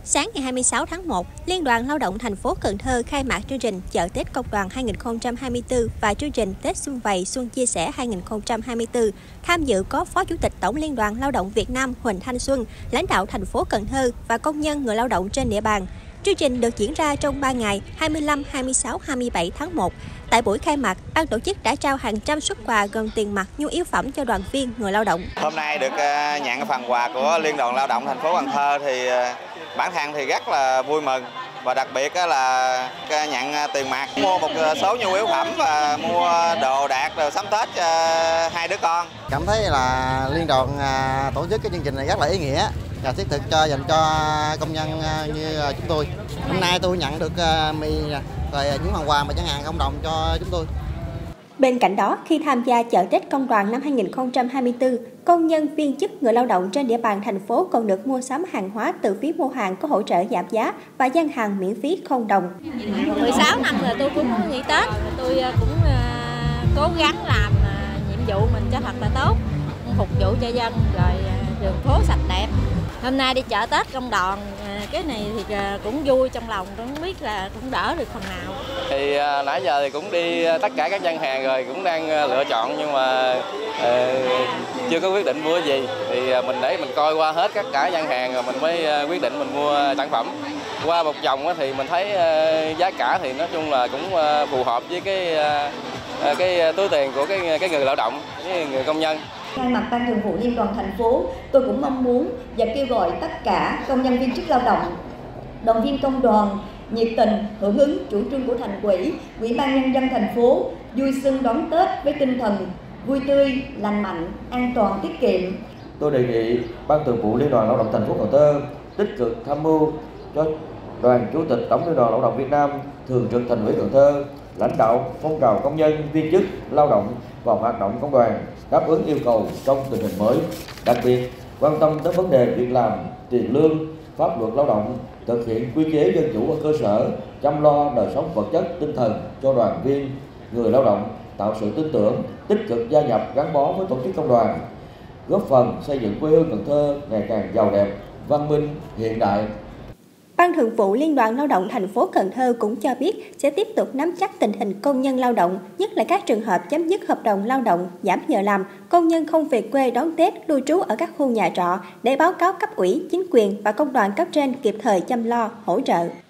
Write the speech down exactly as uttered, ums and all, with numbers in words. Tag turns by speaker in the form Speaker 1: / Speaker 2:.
Speaker 1: Sáng ngày hai mươi sáu tháng một, Liên đoàn Lao động thành phố Cần Thơ khai mạc chương trình Chợ Tết Công đoàn hai nghìn không trăm hai mươi tư và chương trình Tết Xuân Vầy Xuân Chia Sẻ hai nghìn không trăm hai mươi tư. Tham dự có Phó Chủ tịch Tổng Liên đoàn Lao động Việt Nam Huỳnh Thanh Xuân, lãnh đạo thành phố Cần Thơ và công nhân người lao động trên địa bàn. Chương trình được diễn ra trong ba ngày hai mươi lăm, hai mươi sáu, hai mươi bảy tháng một. Tại buổi khai mạc, ban tổ chức đã trao hàng trăm suất quà gồm tiền mặt, nhu yếu phẩm cho đoàn viên người lao động.
Speaker 2: Hôm nay được nhận phần quà của Liên đoàn Lao động thành phố Cần Thơ thì bản thân thì rất là vui mừng, và đặc biệt là nhận tiền mặt, mua một số nhu yếu phẩm và mua đồ đạc, đồ sắm Tết cho hai đứa con.
Speaker 3: Cảm thấy là Liên đoàn tổ chức cái chương trình này rất là ý nghĩa và thiết thực cho dành cho công nhân như chúng tôi. Hôm nay tôi nhận được mì rồi những phần quà mà chẳng hạn không đồng cho chúng tôi.
Speaker 1: Bên cạnh đó, khi tham gia chợ Tết Công đoàn năm hai nghìn không trăm hai mươi tư, công nhân viên chức người lao động trên địa bàn thành phố còn được mua sắm hàng hóa từ phía mua hàng có hỗ trợ giảm giá và gian hàng miễn phí không đồng.
Speaker 4: mười sáu năm rồi tôi cũng nghỉ Tết, tôi cũng cố gắng làm nhiệm vụ mình cho thật là tốt, phục vụ cho dân, rồi đường phố sạch đẹp. Hôm nay đi chợ Tết Công đoàn, cái này thì cũng vui trong lòng, cũng biết là cũng đỡ được phần nào.
Speaker 5: Thì nãy giờ thì cũng đi tất cả các gian hàng rồi, cũng đang lựa chọn nhưng mà uh, chưa có quyết định mua gì. Thì mình để mình coi qua hết tất cả gian hàng rồi mình mới quyết định mình mua sản phẩm. Qua một vòng thì mình thấy giá cả thì nói chung là cũng phù hợp với cái cái túi tiền của cái cái người lao động với người công nhân.
Speaker 6: Thay mặt Ban Thường vụ Liên đoàn thành phố, tôi cũng mong muốn và kêu gọi tất cả công nhân viên chức lao động, đoàn viên công đoàn nhiệt tình hưởng ứng chủ trương của Thành ủy, Ủy ban Nhân dân thành phố vui xuân đón Tết với tinh thần vui tươi, lành mạnh, an toàn, tiết kiệm.
Speaker 7: Tôi đề nghị Ban Thường vụ Liên đoàn Lao động thành phố Cần Thơ tích cực tham mưu cho Đoàn Chủ tịch Tổng Liên đoàn Lao động Việt Nam, Thường trực Thành ủy Cần Thơ, lãnh đạo phong trào công nhân viên chức lao động vào hoạt động công đoàn đáp ứng yêu cầu trong tình hình mới, đặc biệt quan tâm tới vấn đề việc làm, tiền lương, pháp luật lao động, thực hiện quy chế dân chủ ở cơ sở, chăm lo đời sống vật chất tinh thần cho đoàn viên người lao động, tạo sự tin tưởng, tích cực gia nhập gắn bó với tổ chức công đoàn, góp phần xây dựng quê hương Cần Thơ ngày càng giàu đẹp, văn minh, hiện đại.
Speaker 1: Ban Thường vụ Liên đoàn Lao động thành phố Cần Thơ cũng cho biết sẽ tiếp tục nắm chắc tình hình công nhân lao động, nhất là các trường hợp chấm dứt hợp đồng lao động, giảm giờ làm, công nhân không về quê đón Tết, lưu trú ở các khu nhà trọ để báo cáo cấp ủy, chính quyền và công đoàn cấp trên kịp thời chăm lo, hỗ trợ.